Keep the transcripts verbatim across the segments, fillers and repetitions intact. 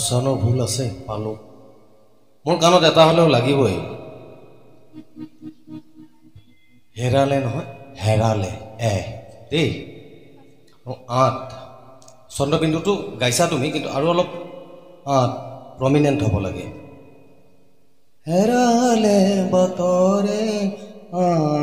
উচ্চাৰণৰ ভুল আছে পালো মোৰ কাণত এটা হলেও লাগিবই হেৰালে নহয় হেৰালে এ দেই আঠ চন্দ্ৰবিন্দুটো গাইছা তুমি কিন্তু আৰু অলপ আঠ প্ৰমিনেন্ট হ'ব লাগে হেৰালে বতৰে আ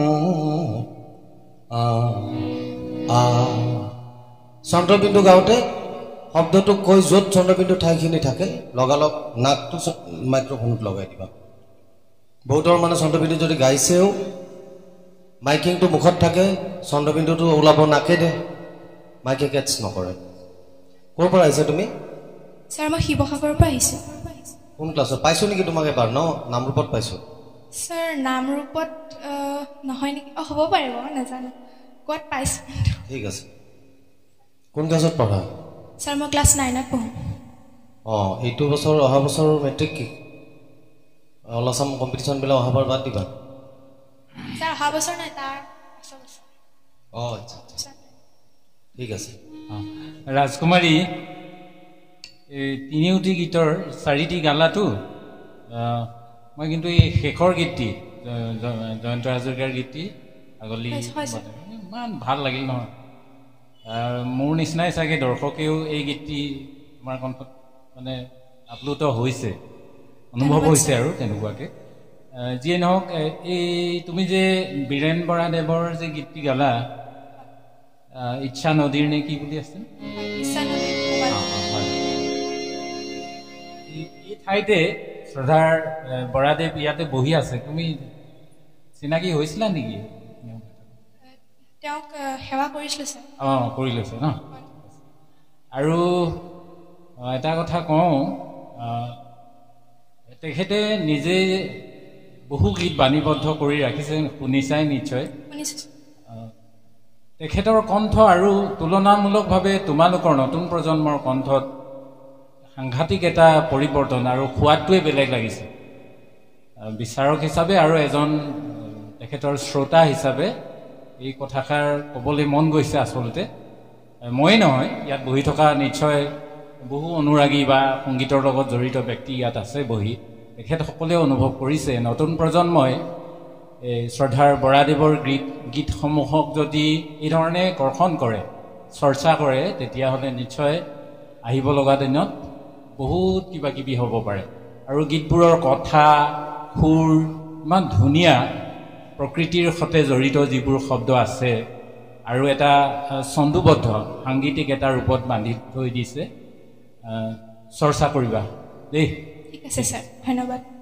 আ আ চন্দ্ৰবিন্দু গাওঁতে শব্দটো কৈ য'ত চন্দ্ৰবিন্দু ঠাইখিনি থাকে লগালগ নাকটো মাইক্ৰফোনত লগাই দিবা বহুতৰ মানে চন্দ্ৰবিন্দু যদি গাইছেও মাইকিংটো মুখত থাকে চন্দ্ৰবিন্দুটো ওলাব নাকে দে মাইকে কেটছ নকৰে ক'ৰ পৰা আহিছা তুমি স্যাৰ মই শিৱসাগৰৰ পৰা আহিছো কোন ক্লাছত পাইছো নেকি তোমাক এবাৰ ন নামৰূপত পাইছো স্যাৰ নামৰূপত নহয় নেকি অ হ'ব পাৰিব নাজানো ক'ত পাইছো ঠিক আছে কোন ক্লাছত পঢ়া স্যাৰ মই ক্লাছ নাইনত পঢ়ো অ এইটো বছৰ অহা বছৰ মেট্ৰিক কি অল আসাম কম্পিটিশন বিলা অহাবাৰ বাদ দিবা স্যাৰ অহা বছৰ নাই তাৰ পাছৰ বছৰ অ আচ্ছা ঠিক আছে ৰাজকুমাৰী এই তিনিউটি গীতৰ চাৰিটি গালাটো মই কিন্তু এই শেষৰ গীতটি জয়ন্ত হাজৰিকাৰ গীতটি আগলি ইমান ভাল লাগিল নহয় মোৰ নিচিনাই চাগে দৰ্শকেও এই গীতটি তোমাৰ কণ্ঠত মানে আপ্লুত হৈছে অনুভৱ হৈছে আৰু তেনেকুৱাকৈ যিয়ে নহওক এই তুমি যে বীৰেণ বৰাদেৱৰ যে গীতটি গালা ইচ্ছা নদীৰ নে কি বুলি আছিল এই ঠাইতে শ্ৰদ্ধাৰ বৰাদেৱ ইয়াতে বহি আছে তুমি চিনাকি হৈছিলা নেকি তেওঁক সেৱা কৰিছিলো স্যাৰ অ কৰি লৈছে ন আৰু এটা কথা কওঁ তেখেতে নিজে বহু গীত বাণীবদ্ধ কৰি ৰাখিছে শুনিছাই নিশ্চয় তেখেতৰ কণ্ঠ আৰু তুলনামূলকভাৱে তোমালোকৰ নতুন প্ৰজন্মৰ কণ্ঠত সাংঘাতিক এটা পৰিৱৰ্তন আৰু সোৱাদটোৱে বেলেগ লাগিছে বিচাৰক হিচাপে আৰু এজন তেখেতৰ শ্ৰোতা হিচাপে এই কথাষাৰ ক'বলৈ মন গৈছে আচলতে ময়ে নহয় ইয়াত বহি থকা নিশ্চয় বহু অনুৰাগী বা সংগীতৰ লগত জড়িত ব্যক্তি ইয়াত আছে বহি তেখেতসকলেও অনুভৱ কৰিছে নতুন প্ৰজন্মই এই শ্ৰদ্ধাৰ বৰাদেৱৰ গীত গীতসমূহক যদি এই ধৰণে কৰ্ষণ কৰে চৰ্চা কৰে তেতিয়াহ'লে নিশ্চয় আহিব লগা দিনত বহুত কিবা কিবি হ'ব পাৰে আৰু গীতবোৰৰ কথা সুৰ ইমান ধুনীয়া প্ৰকৃতিৰ সৈতে জড়িত যিবোৰ শব্দ আছে আৰু এটা ছন্দোবদ্ধ সাংগীতিক এটা ৰূপত বান্ধি থৈ দিছে চৰ্চা কৰিবা দেই ঠিক আছে স্যাৰ ধন্যবাদ